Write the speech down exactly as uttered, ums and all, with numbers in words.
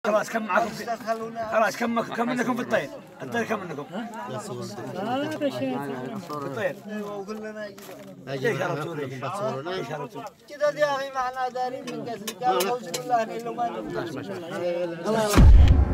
خلاص كم معكم؟ خلاص كم كم منكم في الطير؟ الطير كم منكم؟ في الطير. ايش هربتوا ليش؟ ايش هربتوا؟ كذا يا اخي معنا دارين من قتل قالوا الله نيلو ما